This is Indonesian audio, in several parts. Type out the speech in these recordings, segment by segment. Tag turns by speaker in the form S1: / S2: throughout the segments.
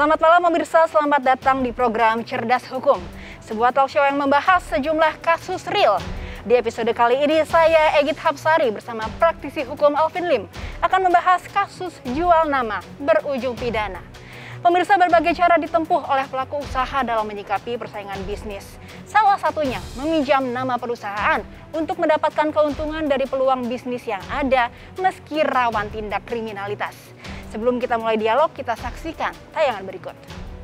S1: Selamat malam pemirsa, selamat datang di program Cerdas Hukum, sebuah talk show yang membahas sejumlah kasus real. Di episode kali ini saya Egit Hapsari bersama praktisi hukum Alvin Lim akan membahas kasus jual nama berujung pidana. Pemirsa, berbagai cara ditempuh oleh pelaku usaha dalam menyikapi persaingan bisnis. Salah satunya meminjam nama perusahaan untuk mendapatkan keuntungan dari peluang bisnis yang ada meski rawan tindak kriminalitas. Sebelum kita mulai dialog, kita saksikan tayangan berikut.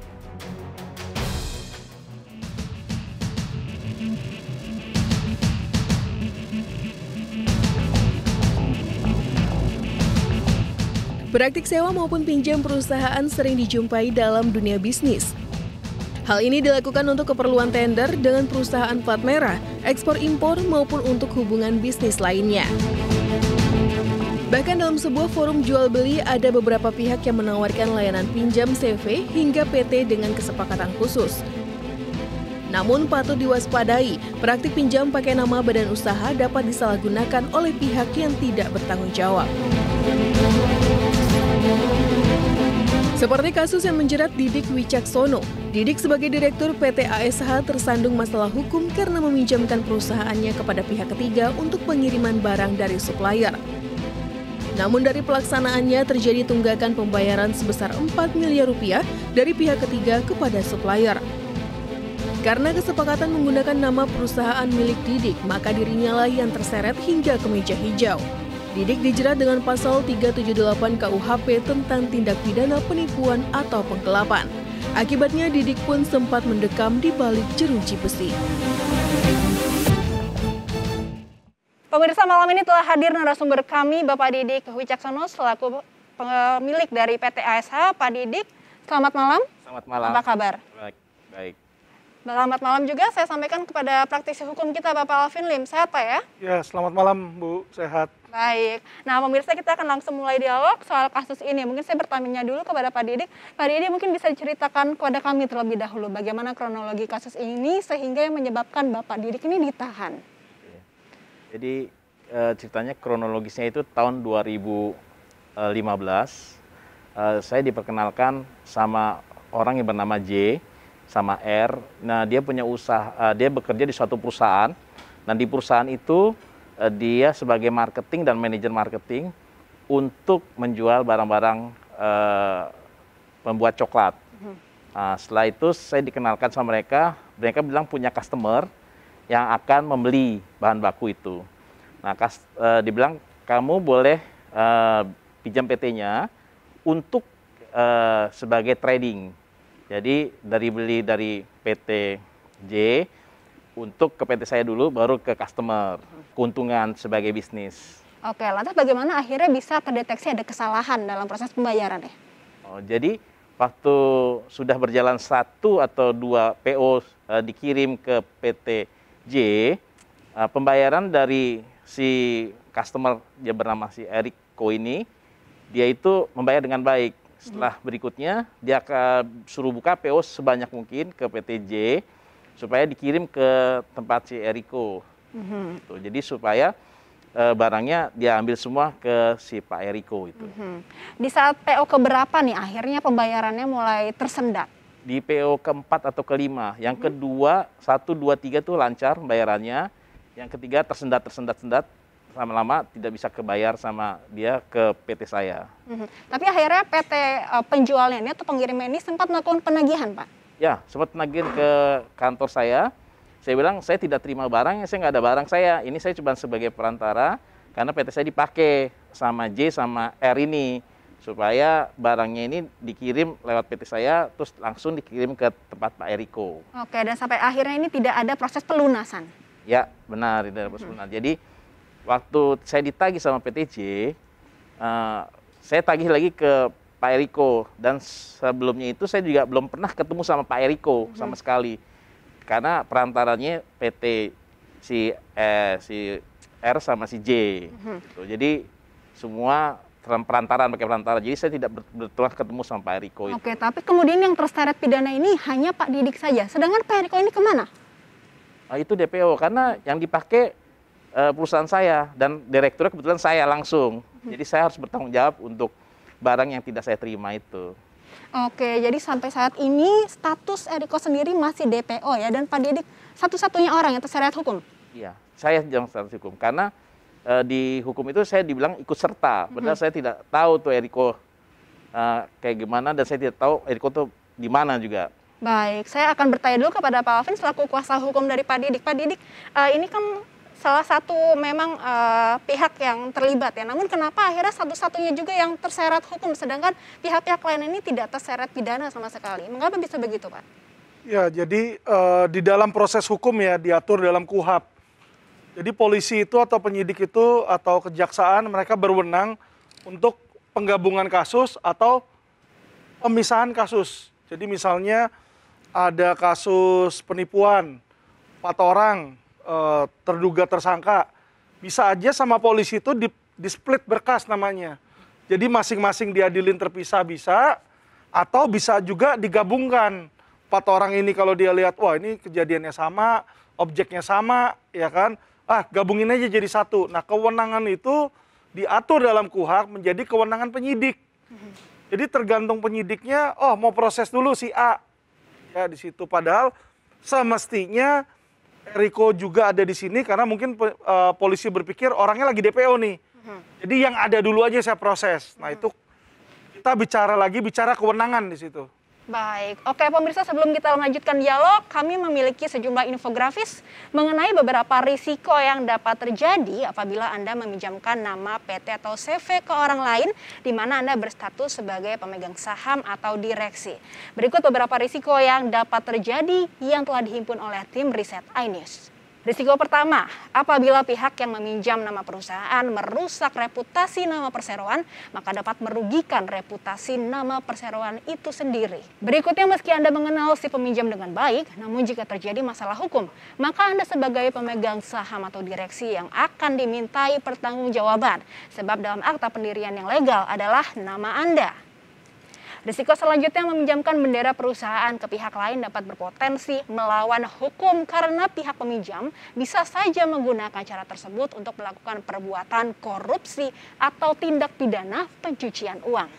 S2: Praktik sewa maupun pinjam perusahaan sering dijumpai dalam dunia bisnis. Hal ini dilakukan untuk keperluan tender dengan perusahaan plat merah, ekspor-impor maupun untuk hubungan bisnis lainnya. Bahkan dalam sebuah forum jual beli ada beberapa pihak yang menawarkan layanan pinjam CV hingga PT dengan kesepakatan khusus. Namun patut diwaspadai, praktik pinjam pakai nama badan usaha dapat disalahgunakan oleh pihak yang tidak bertanggung jawab. Seperti kasus yang menjerat Didik Wicaksono. Didik sebagai direktur PT ASH tersandung masalah hukum karena meminjamkan perusahaannya kepada pihak ketiga untuk pengiriman barang dari supplier. Namun dari pelaksanaannya terjadi tunggakan pembayaran sebesar 4 miliar rupiah dari pihak ketiga kepada supplier. Karena kesepakatan menggunakan nama perusahaan milik Didik, maka dirinya lah yang terseret hingga ke meja hijau. Didik dijerat dengan pasal 378 KUHP tentang tindak pidana penipuan atau penggelapan. Akibatnya Didik pun sempat mendekam di balik jeruji besi.
S1: Pemirsa, malam ini telah hadir narasumber kami, Bapak Didik Wicaksono selaku pemilik dari PT ASH. Pak Didik, selamat malam.
S3: Selamat malam.
S1: Apa kabar?
S3: Baik.
S1: Selamat malam juga saya sampaikan kepada praktisi hukum kita, Bapak Alvin Lim. Sehat, Pak ya?
S4: Ya, selamat malam, Bu. Sehat.
S1: Baik. Nah, pemirsa, kita akan langsung mulai dialog soal kasus ini. Mungkin saya bertanya dulu kepada Pak Didik. Pak Didik, mungkin bisa diceritakan kepada kami terlebih dahulu bagaimana kronologi kasus ini sehingga yang menyebabkan Bapak Didik ini ditahan.
S3: Jadi ceritanya kronologisnya itu tahun 2015. Saya diperkenalkan sama orang yang bernama J sama R. Nah, dia punya usaha, dia bekerja di suatu perusahaan. Dan di perusahaan itu dia sebagai marketing dan manajer marketing untuk menjual barang-barang pembuat coklat. Nah, setelah itu saya dikenalkan sama mereka bilang punya customer yang akan membeli bahan baku itu. Nah, dibilang kamu boleh pinjam PT-nya untuk sebagai trading. Jadi beli dari PT J untuk ke PT saya dulu, baru ke customer. Keuntungan sebagai bisnis.
S1: Oke, lantas bagaimana akhirnya bisa terdeteksi ada kesalahan dalam proses pembayaran ya?
S3: Jadi waktu sudah berjalan 1 atau 2 PO dikirim ke PT J, pembayaran dari si customer yang bernama si Eriko ini, dia itu membayar dengan baik. Setelah berikutnya dia akan suruh buka PO sebanyak mungkin ke PT J supaya dikirim ke tempat si Eriko. Jadi supaya barangnya dia ambil semua ke si Pak Eriko itu.
S1: Di saat PO keberapa nih akhirnya pembayarannya mulai tersendat?
S3: Di PO keempat atau kelima. Yang kedua, 1, 2, 3 tuh lancar pembayarannya. Yang ketiga tersendat, lama-lama tidak bisa kebayar sama dia ke PT saya.
S1: Tapi akhirnya PT penjualnya ini atau pengirimnya ini sempat melakukan penagihan, Pak?
S3: Ya, sempat penagihan ke kantor saya. Saya bilang, saya tidak terima barangnya, saya nggak ada barang saya. Ini saya cuma sebagai perantara, karena PT saya dipakai sama J sama R ini. Supaya barangnya ini dikirim lewat PT saya, terus langsung dikirim ke tempat Pak Eriko.
S1: Oke, dan sampai akhirnya ini tidak ada proses pelunasan?
S3: Ya, benar, tidak ada proses pelunasan. Jadi, waktu saya ditagih sama PT J, saya tagih lagi ke Pak Eriko. Dan sebelumnya itu saya juga belum pernah ketemu sama Pak Eriko sama sekali. Karena perantaranya PT si R sama si J. Gitu. Jadi semua pakai perantara. Jadi saya tidak betul ketemu sama Pak Eriko.
S1: Oke, tapi kemudian yang terseret pidana ini hanya Pak Didik saja. Sedangkan Pak Eriko ini kemana?
S3: Itu DPO, karena yang dipakai perusahaan saya dan direkturnya kebetulan saya langsung. Jadi saya harus bertanggung jawab untuk barang yang tidak saya terima itu.
S1: Oke, jadi sampai saat ini status Eriko sendiri masih DPO ya, dan Pak Didik satu-satunya orang yang terseret hukum?
S3: Iya, saya yang status hukum. Karena di hukum itu saya dibilang ikut serta. Padahal saya tidak tahu tuh Eriko kayak gimana, dan saya tidak tahu Eriko tuh di mana juga.
S1: Baik, saya akan bertanya dulu kepada Pak Alvin selaku kuasa hukum dari Pak Didik. Pak Didik, ini kan salah satu memang pihak yang terlibat ya, namun kenapa akhirnya satu-satunya juga yang terseret hukum, sedangkan pihak-pihak lain ini tidak terseret pidana sama sekali? Mengapa bisa begitu, Pak?
S4: Ya, jadi di dalam proses hukum ya diatur dalam KUHP. Jadi polisi itu atau penyidik itu atau kejaksaan mereka berwenang untuk penggabungan kasus atau pemisahan kasus. Jadi misalnya ada kasus penipuan, 4 orang terduga tersangka, bisa aja sama polisi itu di split berkas namanya. Jadi masing-masing diadilin terpisah bisa, atau bisa juga digabungkan. 4 orang ini kalau dia lihat, wah ini kejadiannya sama, objeknya sama, ya kan, gabungin aja jadi satu. Nah, kewenangan itu diatur dalam KUHP menjadi kewenangan penyidik. Jadi tergantung penyidiknya, mau proses dulu si A, ya di situ. Padahal semestinya Eriko juga ada di sini karena mungkin polisi berpikir orangnya lagi DPO nih. Jadi yang ada dulu aja saya proses. Nah itu kita bicara kewenangan di situ.
S1: Baik, oke pemirsa, sebelum kita melanjutkan dialog, kami memiliki sejumlah infografis mengenai beberapa risiko yang dapat terjadi apabila Anda meminjamkan nama PT atau CV ke orang lain di mana Anda berstatus sebagai pemegang saham atau direksi. Berikut beberapa risiko yang dapat terjadi yang telah dihimpun oleh tim riset iNews. Risiko pertama, apabila pihak yang meminjam nama perusahaan merusak reputasi nama perseroan, maka dapat merugikan reputasi nama perseroan itu sendiri. Berikutnya, meski Anda mengenal si peminjam dengan baik, namun jika terjadi masalah hukum, maka Anda sebagai pemegang saham atau direksi yang akan dimintai pertanggungjawaban, sebab dalam akta pendirian yang legal adalah nama Anda. Risiko selanjutnya, meminjamkan bendera perusahaan ke pihak lain dapat berpotensi melawan hukum karena pihak peminjam bisa saja menggunakan cara tersebut untuk melakukan perbuatan korupsi atau tindak pidana pencucian uang.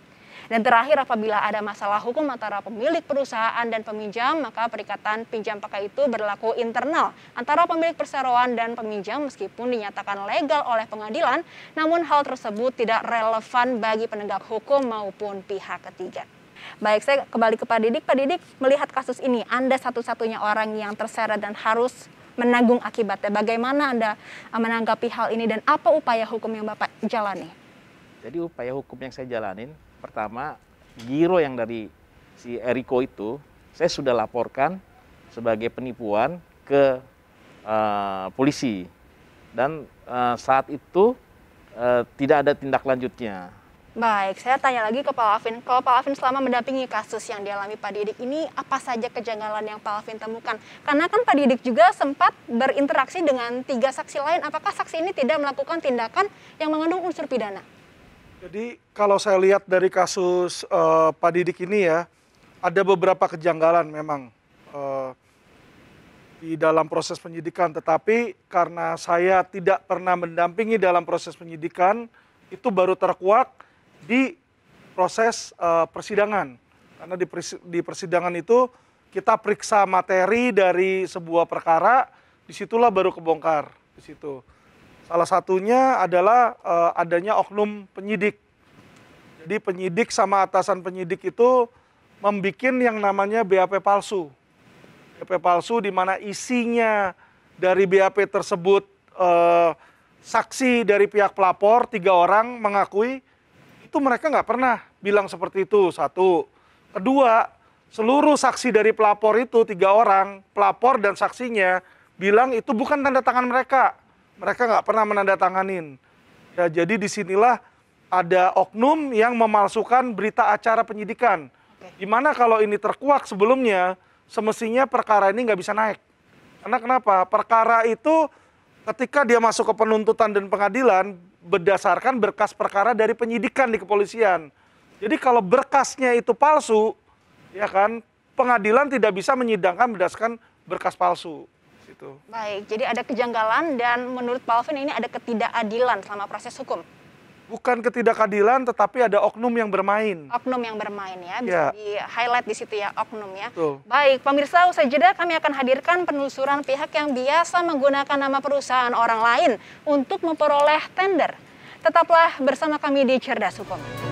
S1: Dan terakhir, apabila ada masalah hukum antara pemilik perusahaan dan peminjam, maka perikatan pinjam pakai itu berlaku internal antara pemilik perseroan dan peminjam meskipun dinyatakan legal oleh pengadilan, namun hal tersebut tidak relevan bagi penegak hukum maupun pihak ketiga. Baik, saya kembali ke Pak Didik. Pak Didik, melihat kasus ini, Anda satu-satunya orang yang terseret dan harus menanggung akibatnya. Bagaimana Anda menanggapi hal ini dan apa upaya hukum yang Bapak jalani?
S3: Jadi upaya hukum yang saya jalanin, pertama, giro yang dari si Eriko itu, saya sudah laporkan sebagai penipuan ke polisi. Dan saat itu tidak ada tindak lanjutnya.
S1: Baik, saya tanya lagi ke Pak Alvin. Kalau Pak Alvin selama mendampingi kasus yang dialami Pak Didik ini, apa saja kejanggalan yang Pak Alvin temukan? Karena kan Pak Didik juga sempat berinteraksi dengan 3 saksi lain. Apakah saksi ini tidak melakukan tindakan yang mengandung unsur pidana?
S4: Jadi kalau saya lihat dari kasus Pak Didik ini ya, ada beberapa kejanggalan memang di dalam proses penyidikan. Tetapi karena saya tidak pernah mendampingi dalam proses penyidikan, itu baru terkuak di proses persidangan. Karena di persidangan itu kita periksa materi dari sebuah perkara, disitulah baru kebongkar di situ. Salah satunya adalah adanya oknum penyidik. Jadi penyidik sama atasan penyidik itu membuat yang namanya BAP palsu. BAP palsu di mana isinya dari BAP tersebut saksi dari pihak pelapor 3 orang mengakui itu mereka nggak pernah bilang seperti itu, 1. Kedua, seluruh saksi dari pelapor itu 3 orang, pelapor dan saksinya bilang itu bukan tanda tangan mereka. Mereka nggak pernah menandatanganin. Ya, jadi disinilah ada oknum yang memalsukan berita acara penyidikan. Dimana kalau ini terkuak sebelumnya, semestinya perkara ini nggak bisa naik. Karena kenapa? Perkara itu ketika dia masuk ke penuntutan dan pengadilan, berdasarkan berkas perkara dari penyidikan di kepolisian. Jadi kalau berkasnya itu palsu, ya kan, pengadilan tidak bisa menyidangkan berdasarkan berkas palsu.
S1: Baik, jadi ada kejanggalan dan menurut Pak Alvin ini ada ketidakadilan selama proses hukum.
S4: Bukan ketidakadilan, tetapi ada oknum yang bermain.
S1: Oknum yang bermain ya, bisa di-highlight di situ ya, oknum ya.
S4: Betul.
S1: Baik, pemirsa, usai jeda kami akan hadirkan penelusuran pihak yang biasa menggunakan nama perusahaan orang lain untuk memperoleh tender. Tetaplah bersama kami di Cerdas Hukum.